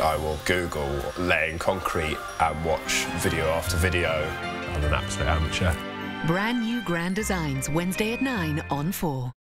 I will Google laying concrete and watch video after video. I'm an absolute amateur. Brand new grand designs, Wednesday at 9 on 4.